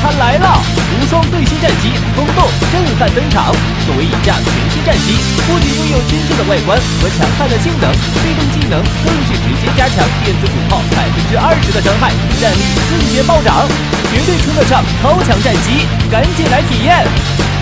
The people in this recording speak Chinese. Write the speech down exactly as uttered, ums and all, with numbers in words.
它来了！无双最新战机风洞震撼登场。作为一架全新战机，不仅拥有真正的外观和强悍的性能，被动技能更是直接加强电子土炮百分之二十的伤害，战力瞬间暴涨，绝对称得上超强战机！赶紧来体验！